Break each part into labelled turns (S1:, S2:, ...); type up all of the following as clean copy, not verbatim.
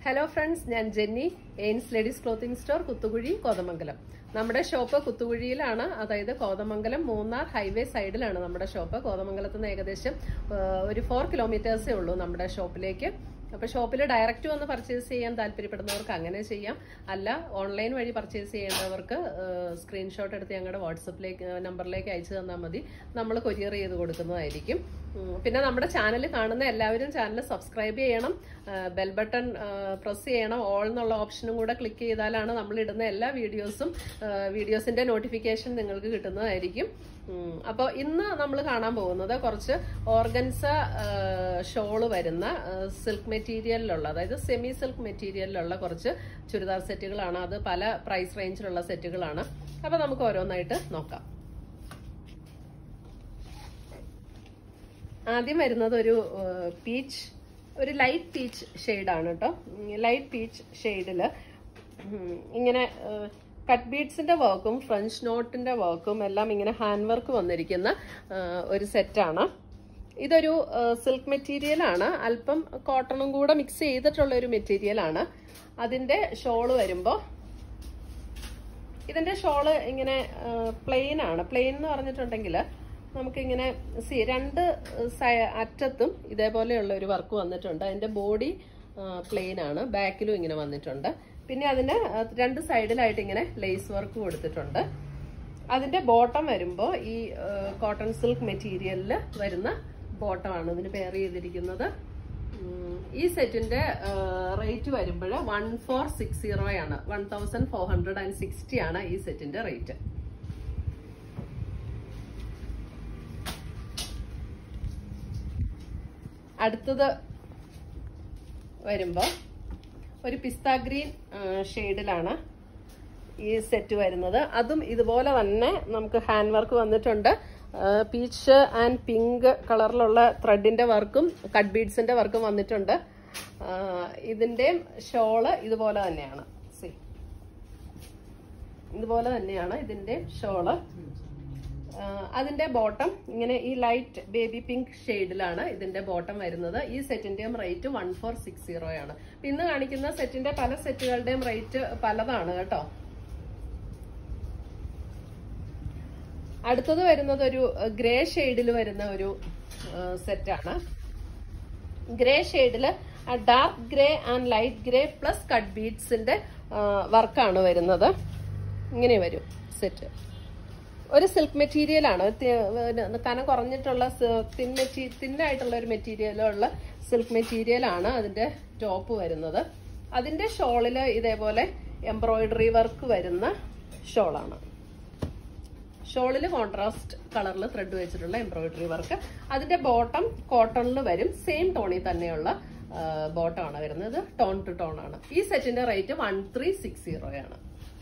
S1: Hello friends, I am Jenny, Ains Ladies Clothing Store, Kuttuguri, Kodamangalam. നമ്മുടെ shop കുത്തുകുഴിയിലാണ്, അതായത് Kothamangalam Munnar highway സൈഡിലാണ് നമ്മുടെ ഷോപ്പ്. കോതമംഗലത്ത് നിന്ന് ഏകദേശം ഒരു 4 കിലോമീറ്റേഴ്സേ ഉള്ളൂ നമ്മുടെ ഷോപ്പിലേക്ക്. അപ്പോൾ ഷോപ്പിൽ ഡയറക്റ്റ് വന്ന് പർച്ചേസ് ചെയ്യാൻ താല്പര്യപ്പെടുന്നവർക്ക് അങ്ങനെ ചെയ്യാം. അല്ല ഓൺലൈൻ വഴി പർച്ചേസ് ചെയ്യേണ്ടവർക്ക് സ്ക്രീൻഷോട്ട് എടുത്ത് ഞങ്ങളുടെ വാട്സപ്പിലേക്ക് നമ്പറിലേക്ക് അയച്ചു തന്നാൽ മതി. നമ്മൾ കൊറിയർ ചെയ്ത് കൊടുക്കുന്നതായിരിക്കും. പിന്നെ നമ്മുടെ ചാനൽ കാണുന്ന എല്ലാവരും ചാനൽ സബ്സ്ക്രൈബ് ചെയ്യണം, ബെൽ ബട്ടൺ പ്രസ് ചെയ്യണം, ഓൾ എന്നുള്ള ഓപ്ഷനും കൂടെ ക്ലിക്ക് ചെയ്താലാണ് നമ്മൾ ഇടുന്ന എല്ലാ വീഡിയോസിന്റെ നോട്ടിഫിക്കേഷൻ നിങ്ങൾക്ക് കിട്ടുന്നതായിരിക്കും. അപ്പോൾ ഇന്ന് നമ്മൾ കാണാൻ പോകുന്നത് കുറച്ച് ഓർഗൻസ ഷോള് വരുന്ന സിൽക്ക് മെറ്റീരിയലിലുള്ള, അതായത് സെമി സിൽക്ക് മെറ്റീരിയലിലുള്ള കുറച്ച് ചുരിദാർ സെറ്റുകളാണ്. അത് പല പ്രൈസ് റേഞ്ചിലുള്ള സെറ്റുകളാണ്. അപ്പോൾ നമുക്ക് ഓരോന്നായിട്ട് നോക്കാം. ആദ്യം വരുന്നത് ഒരു ലൈറ്റ് പീച്ച് ഷെയ്ഡാണ് കേട്ടോ. ലൈറ്റ് പീച്ച് ഷെയ്ഡില് ഇങ്ങനെ കട്ട് ബീഡ്സിന്റെ വർക്കും ഫ്രഞ്ച് നോട്ടിന്റെ വർക്കും എല്ലാം ഇങ്ങനെ ഹാൻഡ് വർക്ക് വന്നിരിക്കുന്ന ഒരു സെറ്റാണ്. ഇതൊരു സിൽക്ക് മെറ്റീരിയലാണ്, അല്പം കോട്ടണും കൂടെ മിക്സ് ചെയ്തിട്ടുള്ള ഒരു മെറ്റീരിയലാണ്. അതിന്റെ ഷോള് വരുമ്പോൾ ഇതിന്റെ ഷോള് ഇങ്ങനെ പ്ലെയിൻ ആണ്. പ്ലെയിൻ എന്ന് പറഞ്ഞിട്ടുണ്ടെങ്കിൽ നമുക്കിങ്ങനെ രണ്ട് അറ്റത്തും ഇതേപോലെയുള്ള ഒരു വർക്ക് വന്നിട്ടുണ്ട്. അതിന്റെ ബോഡി പ്ലെയിൻ ആണ്, ബാക്കിലും ഇങ്ങനെ വന്നിട്ടുണ്ട്. പിന്നെ അതിന് രണ്ട് സൈഡിലായിട്ട് ഇങ്ങനെ ലേസ് വർക്ക് കൊടുത്തിട്ടുണ്ട്. അതിന്റെ ബോട്ടം വരുമ്പോൾ ഈ കോട്ടൺ സിൽക്ക് മെറ്റീരിയലിൽ വരുന്ന ബോട്ടമാണ് ഇതിന് പെയർ ചെയ്തിരിക്കുന്നത്. ഈ സെറ്റിന്റെ റേറ്റ് വരുമ്പോൾ 1460 ആണ്, 1460 ആണ് ഈ സെറ്റിന്റെ റേറ്റ്. അടുത്തത് വരുമ്പോൾ ഒരു പിസ്ത ഗ്രീൻ ഷെയ്ഡിലാണ് ഈ സെറ്റ് വരുന്നത്. അതും ഇതുപോലെ തന്നെ നമുക്ക് ഹാൻഡ് വർക്ക് വന്നിട്ടുണ്ട്. പീച്ച് ആൻഡ് പിങ്ക് കളറിലുള്ള ത്രെഡിന്റെ വർക്കും കട്ട് ബീഡ്സിന്റെ വർക്കും വന്നിട്ടുണ്ട്. ഇതിന്റെ ഷോള് ഇതുപോലെ തന്നെയാണ്. ഇതുപോലെ തന്നെയാണ് ഇതിന്റെ ഷോള്. അതിന്റെ ബോട്ടം ഇങ്ങനെ ഈ ലൈറ്റ് ബേബി പിങ്ക് ഷെയ്ഡിലാണ് ഇതിന്റെ ബോട്ടം വരുന്നത്. ഈ സെറ്റിന്റെയും റേറ്റ് 1460 ആണ്. ഇന്ന് കാണിക്കുന്ന സെറ്റിന്റെ പല സെറ്റുകളുടെയും റേറ്റ് പലതാണ് കേട്ടോ. അടുത്തത് വരുന്നത് ഒരു ഗ്രേ ഷെയ്ഡിൽ വരുന്ന ഒരു സെറ്റാണ്. ഗ്രേ ഷെയ്ഡില് dark grey and light grey plus cut ബീഡ്സിന്റെ വർക്കാണ് വരുന്നത്. ഇങ്ങനെ വരും സെറ്റ്. ഒരു സിൽക്ക് മെറ്റീരിയലാണ്, കനം കുറഞ്ഞിട്ടുള്ള തിന്നായിട്ടുള്ള ഒരു മെറ്റീരിയലുള്ള സിൽക്ക് മെറ്റീരിയലാണ് അതിന്റെ ടോപ്പ് വരുന്നത്. അതിന്റെ ഷോളില് ഇതേപോലെ എംബ്രോയിഡറി വർക്ക് വരുന്ന ഷോളാണ്. ഷോളില് കോൺട്രാസ്റ്റ് കളറിൽ ത്രെഡ് വെച്ചിട്ടുള്ള എംബ്രോയിഡറി വർക്ക്. അതിന്റെ ബോട്ടം കോട്ടണിൽ വരും, സെയിം ടോണിൽ തന്നെയുള്ള ബോട്ടമാണ് വരുന്നത്. ടോൺ ടു ടോൺ ആണ്. ഈ സെറ്റിന്റെ റേറ്റ് 1360 ആണ്.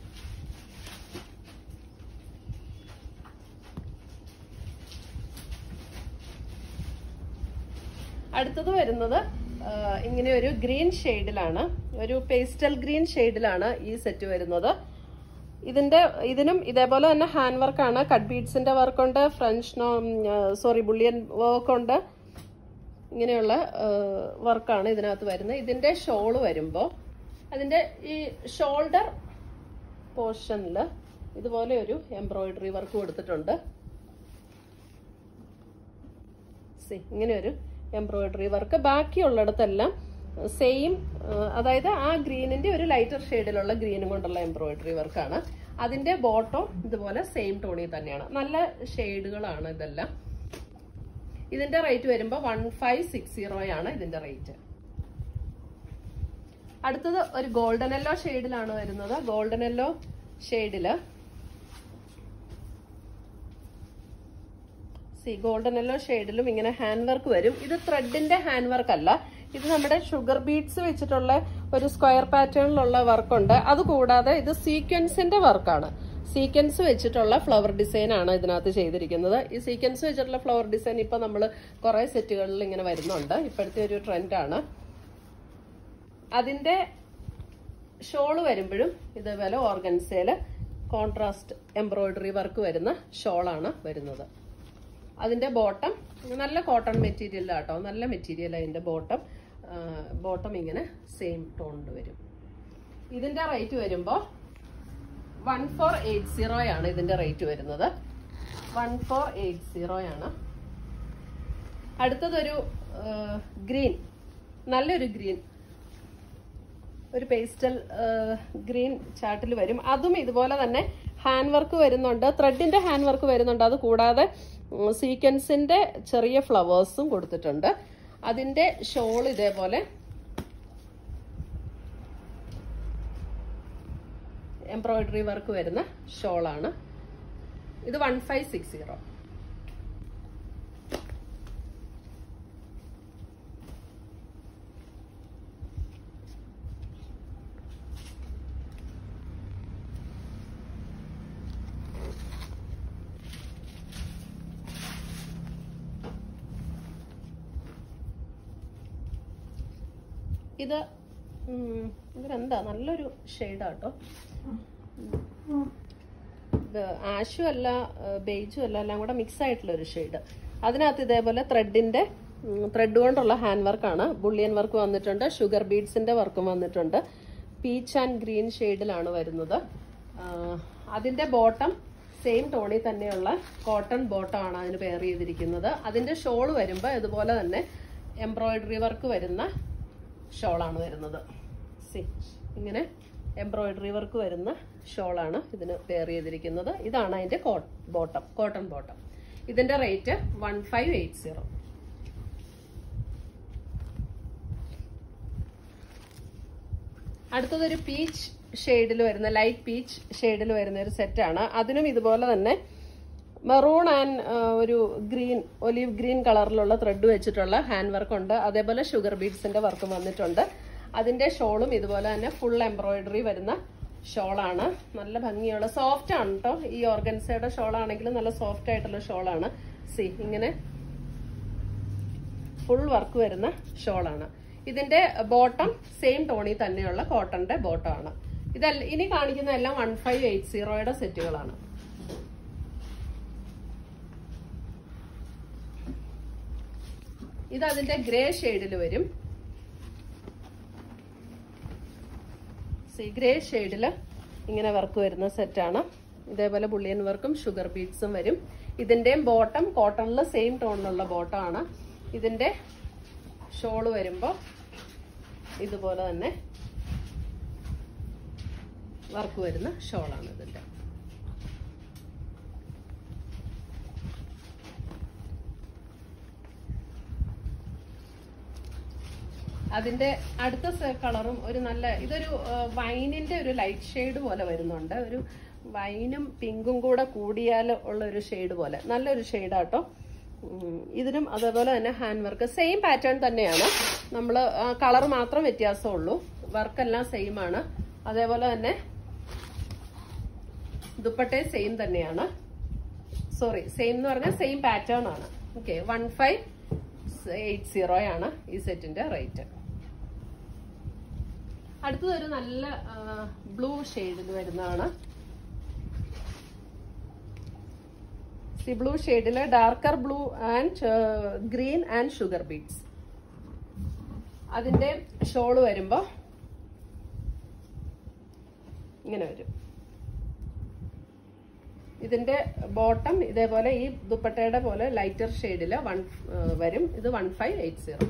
S1: അടുത്തത് വരുന്നത് ഇങ്ങനെ ഒരു ഗ്രീൻ ഷെയ്ഡിലാണ്, ഒരു പേസ്റ്റൽ ഗ്രീൻ ഷെയ്ഡിലാണ് ഈ സെറ്റ് വരുന്നത്. ഇതിനും ഇതേപോലെ തന്നെ ഹാൻഡ് വർക്കാണ്. കട്ട് ബീഡ്സിന്റെ വർക്കുണ്ട്, ബുള്ളിയൻ വർക്കുണ്ട്. ഇങ്ങനെയുള്ള വർക്കാണ് ഇതിനകത്ത് വരുന്നത്. ഇതിന്റെ ഷോള് വരുമ്പോൾ അതിന്റെ ഈ ഷോൾഡർ പോർഷനിൽ ഇതുപോലെ ഒരു എംബ്രോയിഡറി വർക്ക് കൊടുത്തിട്ടുണ്ട്. ഇങ്ങനെ ഒരു എംബ്രോയിഡറി വർക്ക്. ബാക്കിയുള്ളിടത്തെല്ലാം സെയിം, അതായത് ആ ഗ്രീനിന്റെ ഒരു ലൈറ്റർ ഷെയ്ഡിലുള്ള ഗ്രീനും കൊണ്ടുള്ള എംബ്രോയിഡറി വർക്കാണ്. അതിന്റെ ബോട്ടം ഇതുപോലെ സെയിം ടോണിൽ തന്നെയാണ്. നല്ല ഷെയ്ഡുകളാണ് ഇതെല്ലാം. ഇതിന്റെ റേറ്റ് വരുമ്പോൾ 1560 ആണ് ഇതിന്റെ റേറ്റ്. അടുത്തത് ഒരു ഗോൾഡൻ യെല്ലോ ഷെയ്ഡിലാണ് വരുന്നത്. ഗോൾഡൻ യെല്ലോ ഷെയ്ഡില് ഗോൾഡൻ യെല്ലോ ഷെയ്ഡിലും ഇങ്ങനെ ഹാൻഡ് വർക്ക് വരും. ഇത് ത്രെഡിന്റെ ഹാൻഡ് വർക്ക് അല്ല, ഇത് നമ്മുടെ ഷുഗർ ബീഡ്സ് വെച്ചിട്ടുള്ള ഒരു സ്ക്വയർ പാറ്റേണിലുള്ള വർക്കുണ്ട്. അതുകൂടാതെ ഇത് സീക്വൻസിന്റെ വർക്കാണ്. സീക്വൻസ് വെച്ചിട്ടുള്ള ഫ്ലവർ ഡിസൈൻ ആണ് ഇതിനകത്ത് ചെയ്തിരിക്കുന്നത്. ഈ സീക്വൻസ് വെച്ചിട്ടുള്ള ഫ്ലവർ ഡിസൈൻ ഇപ്പൊ നമ്മൾ കുറെ സെറ്റുകളിൽ ഇങ്ങനെ വരുന്നുണ്ട്, ഇപ്പോഴത്തെ ഒരു ട്രെൻഡാണ്. അതിന്റെ ഷോള് വരുമ്പോഴും ഇതേപോലെ ഓർഗൻസയില് കോൺട്രാസ്റ്റ് എംബ്രോയിഡറി വർക്ക് വരുന്ന ഷോളാണ് വരുന്നത്. അതിന്റെ ബോട്ടം നല്ല കോട്ടൺ മെറ്റീരിയൽ ആട്ടോ, നല്ല മെറ്റീരിയൽ അതിന്റെ ബോട്ടം. ബോട്ടം ഇങ്ങനെ സെയിം ടോണിൽ വരും. ഇതിന്റെ റേറ്റ് വരുമ്പോൾ 1480 ആണ് ഇതിന്റെ റേറ്റ് വരുന്നത്. 1480 ആണ്. അടുത്തതൊരു ഗ്രീൻ, നല്ലൊരു ഗ്രീൻ, ഒരു പേസ്റ്റൽ ഗ്രീൻ ചാർട്ടിൽ വരും. അതും ഇതുപോലെ തന്നെ ഹാൻഡ് വർക്ക് വരുന്നുണ്ട്, ത്രെഡിന്റെ ഹാൻഡ് വർക്ക് വരുന്നുണ്ട്. അത് കൂടാതെ സീക്വൻസിന്റെ ചെറിയ ഫ്ലവേഴ്സും കൊടുത്തിട്ടുണ്ട്. അതിന്റെ ഷോൾ ഇതേപോലെ എംബ്രോയിഡറി വർക്ക് വരുന്ന ഷോളാണ്. ഇത് 1560. ഇത് ഇതിനെന്താ നല്ലൊരു ഷെയ്ഡാട്ടോ. ആഷും അല്ല ബേജും അല്ല, എല്ലാം കൂടെ മിക്സ് ആയിട്ടുള്ള ഒരു ഷെയ്ഡ്. അതിനകത്ത് ഇതേപോലെ ത്രെഡ് കൊണ്ടുള്ള ഹാൻഡ് വർക്കാണ്. ബുള്ളിയൻ വർക്ക് വന്നിട്ടുണ്ട്, ഷുഗർ ബീഡ്സിന്റെ വർക്കും വന്നിട്ടുണ്ട്. പീച്ച് ആൻഡ് ഗ്രീൻ ഷെയ്ഡിലാണ് വരുന്നത്. അതിന്റെ ബോട്ടം സെയിം ടോണിൽ തന്നെയുള്ള കോട്ടൺ ബോട്ടം ആണ് അതിന് പെയർ ചെയ്തിരിക്കുന്നത്. അതിന്റെ ഷോൾ വരുമ്പോൾ ഇതുപോലെ തന്നെ എംബ്രോയിഡറി വർക്ക് വരുന്ന ഷോളാണ് വരുന്നത്. ഇങ്ങനെ എംബ്രോയിഡറി വർക്ക് വരുന്ന ഷോളാണ് ഇതിന് പെയർ ചെയ്തിരിക്കുന്നത്. ഇതാണ് അതിന്റെ ബോട്ടം, കോട്ടൺ ബോട്ടം. ഇതിന്റെ റേറ്റ് 1580. അടുത്തതൊരു പീച്ച് ഷെയ്ഡിൽ വരുന്ന, ലൈറ്റ് പീച്ച് ഷെയ്ഡിൽ വരുന്ന ഒരു സെറ്റാണ്. അതിനും ഇതുപോലെ തന്നെ മെറൂൺ ആൻഡ് ഒരു ഗ്രീൻ, ഒലീവ് ഗ്രീൻ കളറിലുള്ള ത്രെഡ് വെച്ചിട്ടുള്ള ഹാൻഡ് വർക്ക് ഉണ്ട്. അതേപോലെ ഷുഗർ ബീഡ്സിന്റെ വർക്കും വന്നിട്ടുണ്ട്. അതിന്റെ ഷോളും ഇതുപോലെ തന്നെ ഫുൾ എംബ്രോയിഡറി വരുന്ന ഷോളാണ്. നല്ല ഭംഗിയുള്ള സോഫ്റ്റ് ആണ് കേട്ടോ. ഈ ഓർഗൻസയുടെ ഷോളാണെങ്കിലും നല്ല സോഫ്റ്റ് ആയിട്ടുള്ള ഷോളാണ്. ഇങ്ങനെ ഫുൾ വർക്ക് വരുന്ന ഷോളാണ്. ഇതിന്റെ ബോട്ടം സെയിം ടോണിൽ തന്നെയുള്ള കോട്ടന്റെ ബോട്ടം ആണ്. ഇനി കാണിക്കുന്ന എല്ലാം 1580 സെറ്റുകളാണ്. ഇത് അതിന്റെ ഗ്രേ ഷെയ്ഡിൽ വരും. ഗ്രേ ഷെയ്ഡില് ഇങ്ങനെ വർക്ക് വരുന്ന സെറ്റാണ്. ഇതേപോലെ ബുള്ളിയൻ വർക്കും ഷുഗർ ബീഡ്സും വരും. ഇതിന്റെയും ബോട്ടം കോട്ടണില് സെയിം ടോണിലുള്ള ബോട്ടം ആണ്. ഇതിന്റെ ഷോള് വരുമ്പോ ഇതുപോലെ തന്നെ വർക്ക് വരുന്ന ഷോളാണ് ഇതിന്റെ. അതിന്റെ അടുത്ത കളറും ഒരു നല്ല, ഇതൊരു വൈനിന്റെ ഒരു ലൈറ്റ് ഷെയ്ഡ് പോലെ വരുന്നുണ്ട്. ഒരു വൈനും പിങ്കും കൂടെ കൂടിയാൽ ഉള്ള ഒരു ഷെയ്ഡ് പോലെ നല്ലൊരു ഷെയ്ഡാട്ടോ. ഇതിനും അതേപോലെ തന്നെ ഹാൻഡ് വർക്ക് സെയിം പാറ്റേൺ തന്നെയാണ്. നമ്മള് കളർ മാത്രം വ്യത്യാസമുള്ളൂ. വർക്കെല്ലാം സെയിം ആണ്. അതേപോലെ തന്നെ ദുപ്പട്ടേ സെയിം തന്നെയാണ്. സെയിം എന്ന് പറഞ്ഞാൽ സെയിം പാറ്റേൺ ആണ്. ഓക്കെ, 1580 ആണ് ഈ സെറ്റിന്റെ റേറ്റ്. അടുത്തതൊരു നല്ല ബ്ലൂ ഷെയ്ഡിൽ വരുന്നതാണ്. ബ്ലൂ ഷെയ്ഡില് darker blue and green and sugar beads. അതിന്റെ ഷോള് വരുമ്പോ ഇങ്ങനെ വരും. ഇതിന്റെ ബോട്ടം ഇതേപോലെ ഈ ദുപ്പട്ടയുടെ പോലെ ലൈറ്റർ ഷെയ്ഡില് വരും. ഇത് 1580.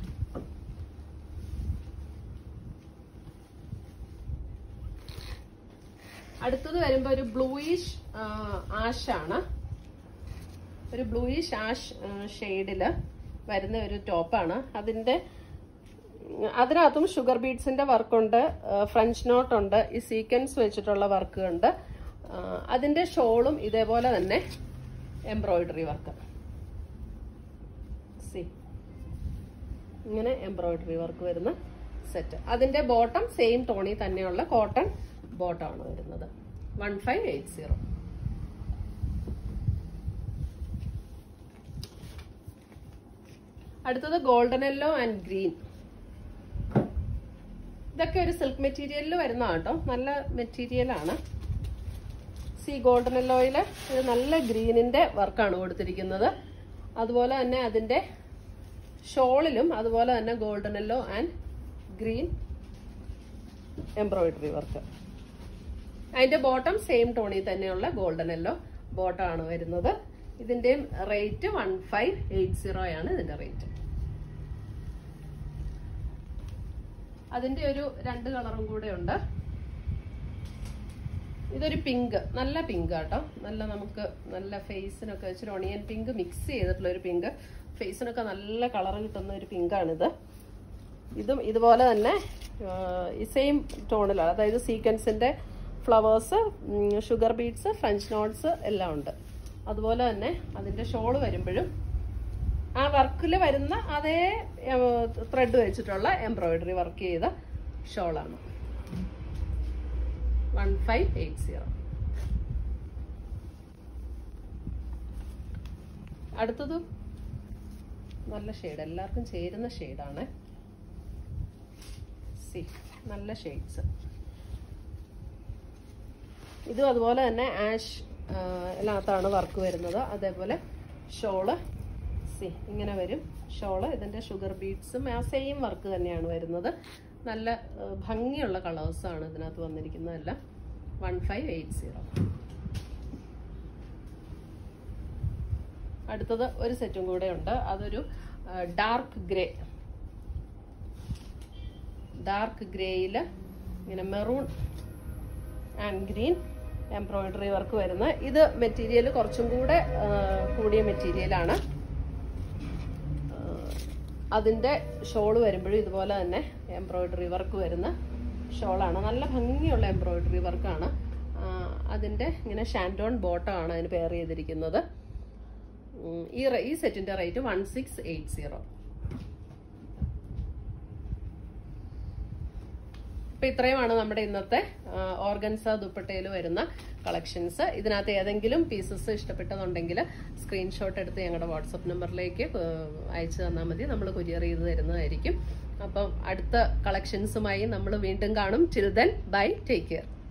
S1: അടുത്തത് വരുമ്പോ ഒരു ബ്ലൂയിഷ് ആഷ് ആണ്. ഒരു ബ്ലൂയിഷ് ആഷ് ഷെയ്ഡില് വരുന്ന ഒരു ടോപ്പാണ്. അതിനകത്തും ഷുഗർ ബീഡ്സിന്റെ വർക്കുണ്ട്, ഫ്രഞ്ച് നോട്ട് ഉണ്ട്, ഈ സീക്വൻസ് വെച്ചിട്ടുള്ള വർക്ക് ഉണ്ട്. അതിന്റെ ഷോളും ഇതേപോലെ തന്നെ എംബ്രോയിഡറി വർക്ക്. ഇങ്ങനെ എംബ്രോയിഡറി വർക്ക് വരുന്ന സെറ്റ്. അതിന്റെ ബോട്ടം സെയിം ടോണിൽ തന്നെയുള്ള കോട്ടൺ ബോട്ടം ആണ് വരുന്നത്. 1580. അടുത്തത് ഗോൾഡൻ യെല്ലോ ആൻഡ് ഗ്രീൻ. ഇതൊക്കെ ഒരു സിൽക്ക് മെറ്റീരിയലിൽ വരുന്ന കേട്ടോ. നല്ല മെറ്റീരിയലാണ്. ഗോൾഡൻ യെല്ലോയില് ഇത് നല്ല ഗ്രീനിന്റെ വർക്കാണ് കൊടുത്തിരിക്കുന്നത്. അതുപോലെ തന്നെ അതിന്റെ ഷോളിലും അതുപോലെ തന്നെ golden yellow and green embroidery work. അതിന്റെ ബോട്ടം സെയിം ടോണിൽ തന്നെയുള്ള ഗോൾഡൻ യെല്ലോ ബോട്ടം ആണ് വരുന്നത്. ഇതിന്റെയും റേറ്റ് 1580 ആണ് ഇതിന്റെ റേറ്റ്. അതിന്റെ ഒരു 2 കളറും കൂടെ ഉണ്ട്. ഇതൊരു പിങ്ക്, നല്ല പിങ്ക് ആട്ടോ, നല്ല നമുക്ക് നല്ല ഫേസിനൊക്കെ വെച്ചൊരു ഒണിയൻ പിങ്ക് മിക്സ് ചെയ്തിട്ടുള്ള ഒരു പിങ്ക്, ഫേസിനൊക്കെ നല്ല കളർ കിട്ടുന്ന ഒരു പിങ്കാണിത്. ഇതും ഇതുപോലെ തന്നെ ഈ സെയിം ടോണിലാണ്, അതായത് സീക്വൻസിന്റെ flowers, sugar beads, French knots എല്ലാം ഉണ്ട്. അതുപോലെ തന്നെ അതിന്റെ ഷോള് വരുമ്പോഴും ആ വർക്കിൽ വരുന്ന അതേ ത്രെഡ് വെച്ചിട്ടുള്ള എംബ്രോയിഡറി വർക്ക് ചെയ്ത ഷോളാണ്. 1580. അടുത്തത് നല്ല ഷെയ്ഡ്, എല്ലാവർക്കും ചേരുന്ന ഷെയ്ഡാണ്. നല്ല ഷെയ്ഡ്സ്. ഇതും അതുപോലെ തന്നെ ആഷ് എല്ലാത്താണ് വർക്ക് വരുന്നത്. അതേപോലെ ഷോള് ഇങ്ങനെ വരും. ഷോള് ഇതിന്റെ ഷുഗർ ബീഡ്സും ആ സെയിം വർക്ക് തന്നെയാണ് വരുന്നത്. നല്ല ഭംഗിയുള്ള കളേഴ്സാണ് ഇതിനകത്ത് വന്നിരിക്കുന്നതെല്ലാം. 1580. അടുത്തത് ഒരു സെറ്റും കൂടെ ഉണ്ട്. അതൊരു ഡാർക്ക് ഗ്രേയില് ഇങ്ങനെ maroon and green embroidery work വരുന്ന. ഇത് മെറ്റീരിയൽ കുറച്ചും കൂടെ കൂടിയ മെറ്റീരിയലാണ്. അതിന്റെ ഷോള് വരുമ്പോഴും ഇതുപോലെ തന്നെ എംബ്രോയിഡറി വർക്ക് വരുന്ന ഷോളാണ്. നല്ല ഭംഗിയുള്ള എംബ്രോയിഡറി വർക്കാണ്. അതിന്റെ ഇങ്ങനെ ഷാൻഡോൺ ബോട്ടം ആണ് അതിന് പെയർ ചെയ്തിരിക്കുന്നത്. ഈ സെറ്റിന്റെ റേറ്റ് 1680. അപ്പൊ ഇത്രയുമാണ് നമ്മുടെ ഇന്നത്തെ ഓർഗൻസ ദുപ്പട്ടയിൽ വരുന്ന കളക്ഷൻസ്. ഇതിനകത്ത് ഏതെങ്കിലും പീസസ് ഇഷ്ടപ്പെട്ടതുണ്ടെങ്കിൽ സ്ക്രീൻഷോട്ട് എടുത്ത് ഞങ്ങളുടെ വാട്സപ്പ് നമ്പറിലേക്ക് അയച്ചു തന്നാൽ മതി. നമ്മൾ കൊറിയർ ചെയ്ത് തരുന്നതായിരിക്കും. അപ്പം അടുത്ത കളക്ഷൻസുമായി നമ്മൾ വീണ്ടും കാണും. Till then bye, take care.